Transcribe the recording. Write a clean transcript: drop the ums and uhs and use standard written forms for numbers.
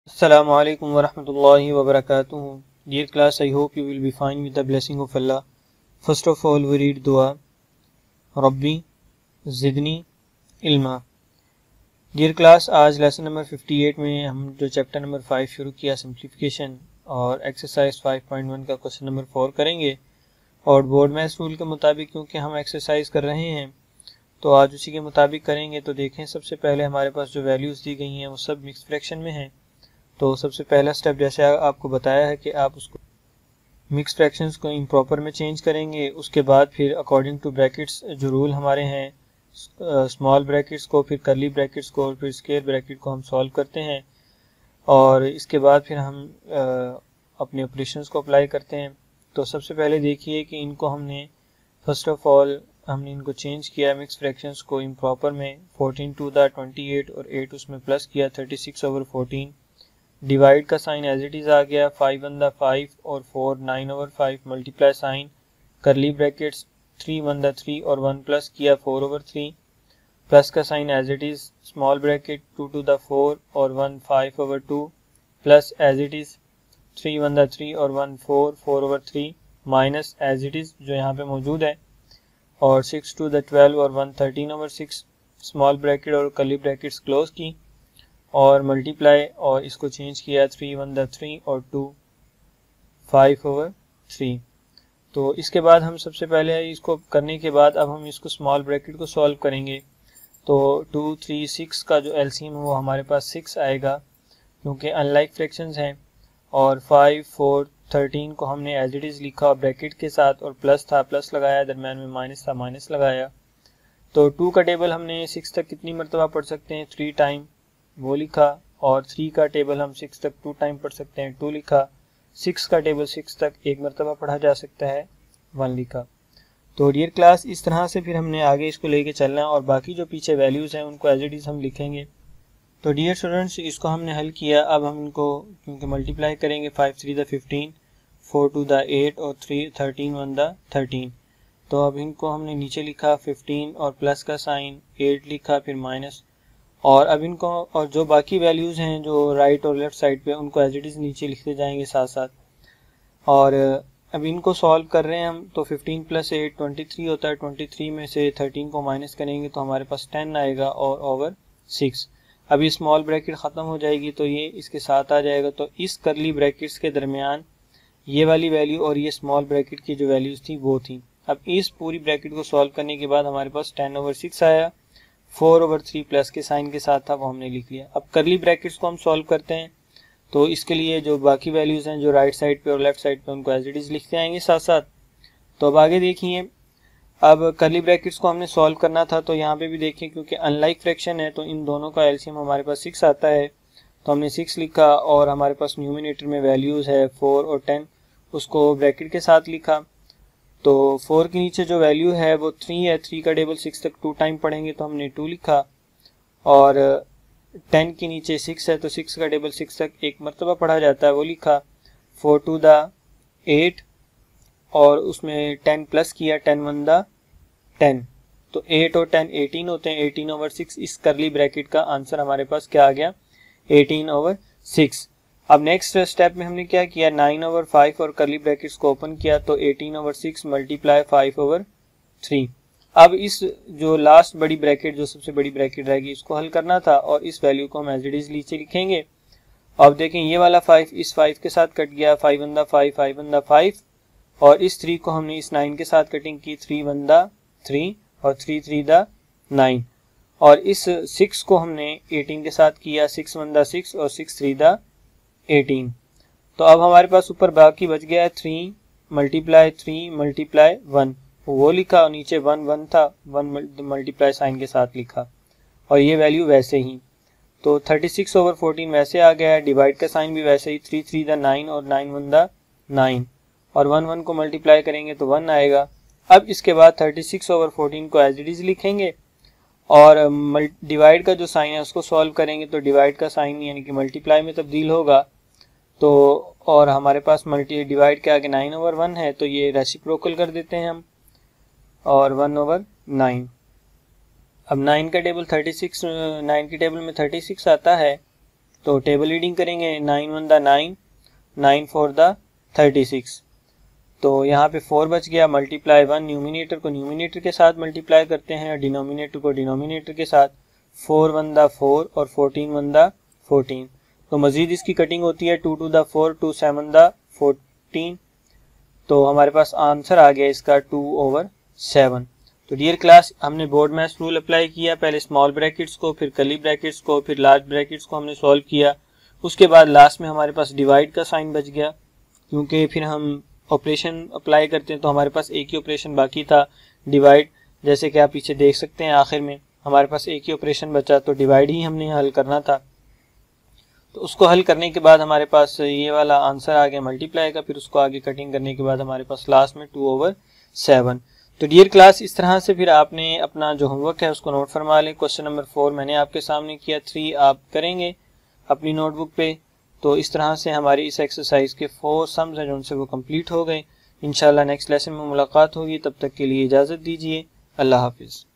Assalamu alaikum wa rahmatullahi wa barakatuh. Dear class, I hope you will be fine with the blessing of Allah. First of all, we read dua. Rabbi Zidni Ilma. Dear class, आज lesson number 58 में हम जो chapter number 5 शुरू किया simplification और exercise 5.1 का question number 4 करेंगे। और बोर्ड मैथ्स रूल के मुताबिक क्योंकि हम एक्सरसाइज कर रहे हैं तो आज उसी के मुताबिक करेंगे। तो देखें, सबसे पहले हमारे पास जो वैल्यूज़ दी गई हैं वो सब मिक्स फ्रैक्शन में हैं। तो सबसे पहला स्टेप जैसे आपको बताया है कि आप उसको मिक्स फ्रैक्शंस को इम्प्रॉपर में चेंज करेंगे। उसके बाद फिर अकॉर्डिंग टू ब्रैकेट्स जो रूल हमारे हैं, स्मॉल ब्रैकेट्स को, फिर कर्ली ब्रैकेट्स को और फिर स्क्वायर ब्रैकेट को हम सॉल्व करते हैं। और इसके बाद फिर हम अपने ऑपरेशंस को अप्लाई करते हैं। तो सबसे पहले देखिए कि इनको हमने फर्स्ट ऑफ ऑल हमने इनको चेंज किया मिक्स फ्रैक्शंस को इम्प्रॉपर में। 14 टू द 28 और 8 उसमें प्लस किया, 36/14। डिवाइड का साइन एज इट इज़ आ गया, 5/5 और 4 9/5 मल्टीप्लाई साइन, करली ब्रैकेट्स 3/3 और 1 प्लस किया 4/3। प्लस का sign as it is, small bracket 2 to the 4 और 1 5/2 प्लस एज इट इज़ 3/3 और 1 4/3 माइनस एज इट इज़ जो यहाँ पे मौजूद है, और 6 to the 12 और 1 13/6 स्मॉल ब्रैकेट और कर्ली ब्रैकेट्स क्लोज की और मल्टीप्लाई और इसको चेंज किया 3/3 और 2 5/3। तो इसके बाद हम सबसे पहले इसको करने के बाद अब हम इसको स्मॉल ब्रैकेट को सॉल्व करेंगे। तो 2 3 6 का जो एलसीएम है वो हमारे पास 6 आएगा क्योंकि अनलाइक फ्रैक्शंस हैं। और 5 4 13 को हमने एज इट इज़ लिखा ब्रैकेट के साथ, और प्लस था प्लस लगाया, दरम्यान में माइनस था माइनस लगाया। तो 2 का टेबल हमने 6 तक कितनी मरतबा पढ़ सकते हैं, 3 टाइम, वो लिखा। और 3 का टेबल हम 6 तक 2 टाइम पढ़ सकते हैं, 2 लिखा। 6 का टेबल 6 तक एक मरतबा पढ़ा जा सकता है, 1 लिखा। तो डियर क्लास, इस तरह से फिर हमने आगे इसको लेके चलना और बाकी जो पीछे वैल्यूज़ हैं उनको एज इट इज़ हम लिखेंगे। तो डियर स्टूडेंट्स, इसको हमने हल किया। अब हम इनको क्योंकि मल्टीप्लाई करेंगे, 5 3 the 15, 4 2 the 8 और 3 13 1 the 13। तो अब इनको हमने नीचे लिखा 15 और प्लस का साइन, 8 लिखा, फिर माइनस। और अब इनको और जो बाकी वैल्यूज़ हैं जो राइट और लेफ़्ट साइड पे, उनको एज इट इज़ नीचे लिखते जाएंगे साथ साथ। और अब इनको सॉल्व कर रहे हैं हम। तो 15 + 8 23 होता है। 23 में से 13 को माइनस करेंगे तो हमारे पास 10 आएगा और ओवर 6। अभी स्मॉल ब्रैकेट ख़त्म हो जाएगी तो ये इसके साथ आ जाएगा। तो इस करली ब्रैकेट्स के दरमियान ये वाली वैल्यू और ये स्मॉल ब्रैकेट की जो वैल्यूज़ थी वो थी। अब इस पूरी ब्रैकेट को सॉल्व करने के बाद हमारे पास 10/6 आया, 4/3 प्लस के साइन के साथ था वो हमने लिख लिया। अब करली ब्रैकेट्स को हम सॉल्व करते हैं। तो इसके लिए जो बाकी वैल्यूज़ हैं जो राइट साइड पे और लेफ्ट साइड पे, उनको एज इट इज़ लिखते आएंगे साथ साथ। तो अब आगे देखिए, अब करली ब्रैकेट्स को हमने सॉल्व करना था। तो यहाँ पे भी देखिए, क्योंकि अनलाइक फ्रैक्शन है तो इन दोनों का एलसीएम हमारे पास 6 आता है। तो हमने 6 लिखा और हमारे पास न्यूमिनेटर में वैल्यूज़ है 4 और 10, उसको ब्रैकेट के साथ लिखा। तो 4 के नीचे जो वैल्यू है वो 3 है। 3 का टेबल 6 तक 2 टाइम पढ़ेंगे तो हमने 2 लिखा। और 10 के नीचे 6 है तो 6 का टेबल 6 तक एक मरतबा पढ़ा जाता है, वो लिखा। 4 2 the 8 और उसमें 10 प्लस किया, 10 1 the 10। तो 8 और 10 18 होते हैं। 18/6 इस करली ब्रैकेट का आंसर हमारे पास क्या आ गया, 18/6। अब नेक्स्ट स्टेप में हमने क्या किया, 9/5 और करली ब्रैकेट्स को ओपन किया। तो 18/6 मल्टीप्लाई 5/3। अब इस जो लास्ट बड़ी ब्रैकेट, जो सबसे बड़ी ब्रैकेट रहेगी, इसको हल करना था और इस वैल्यू को हम एज इट इज़ नीचे लिखेंगे। अब देखें, ये वाला 5 इस 5 के साथ कट गया, 5 1 the 5 5 1 the 5। और इस 3 को हमने इस 9 के साथ कटिंग की, 3 1 the 3 और 3 3 the 9। और इस 6 को हमने 18 के साथ किया, 6 1 the 6 और 6 3 the 18। तो अब हमारे पास ऊपर बाकी बच गया है 3 × 1, वो लिखा, और नीचे 1 1 था, 1 मल्टीप्लाई साइन के साथ लिखा, और ये वैल्यू वैसे ही। तो 36/14 वैसे आ गया है। डिवाइड का साइन भी वैसे ही, 3 3 the 9 और 9 1 the 9, और 1 1 को मल्टीप्लाई करेंगे तो 1 आएगा। अब इसके बाद 36/14 को एज इट इज़ लिखेंगे और डिवाइड का जो साइन है उसको सॉल्व करेंगे। तो डिवाइड का साइन यानी कि मल्टीप्लाई में तब्दील होगा। तो और हमारे पास डिवाइड के आगे 9/1 है तो ये रेसिप्रोकल कर देते हैं हम, और 1/9। अब 9 का टेबल 36, 9 के टेबल में 36 आता है। तो टेबल रीडिंग करेंगे 9 1 दा 9, 9 4 दा 36। तो यहाँ पे 4 बच गया, मल्टीप्लाई 1, न्यूमिनेटर को न्यूमिनेटर के साथ मल्टीप्लाई करते हैं, डिनोमिनेटर को डिनोमिनेटर के साथ। 4 1 दा 4 और 14 1 दा 14। तो मज़ीद इसकी कटिंग होती है 2 2 दा 4, 2 7 दा 14। तो हमारे पास आंसर आ गया इसका 2/7। तो डियर क्लास, हमने बोर्ड मैथ्स रूल अप्लाई किया, पहले स्मॉल ब्रैकेट्स को, फिर कर्ली ब्रैकेट्स को, फिर लार्ज ब्रैकेट्स को हमने सॉल्व किया। उसके बाद लास्ट में हमारे पास डिवाइड का साइन बच गया, क्योंकि फिर हम ऑपरेशन अप्लाई करते हैं तो हमारे पास एक ही ऑपरेशन बाकी था, डिवाइड। जैसे कि आप पीछे देख सकते हैं आखिर में हमारे पास एक ही ऑपरेशन बचा, तो डिवाइड ही हमने हल करना था। तो उसको हल करने के बाद हमारे पास ये वाला आंसर आ गया मल्टीप्लाई का, फिर उसको आगे कटिंग करने के बाद हमारे पास लास्ट में 2/7। तो डियर क्लास, इस तरह से फिर आपने अपना जो होमवर्क है उसको नोट फरमा लें। क्वेश्चन नंबर 4 मैंने आपके सामने किया, 3 आप करेंगे अपनी नोटबुक पे। तो इस तरह से हमारी इस एक्सरसाइज के 4 सम्स हैं जो उनसे वो कंप्लीट हो गए। इंशाल्लाह नेक्स्ट लेसन में मुलाकात होगी, तब तक के लिए इजाज़त दीजिए। अल्लाह हाफिज़।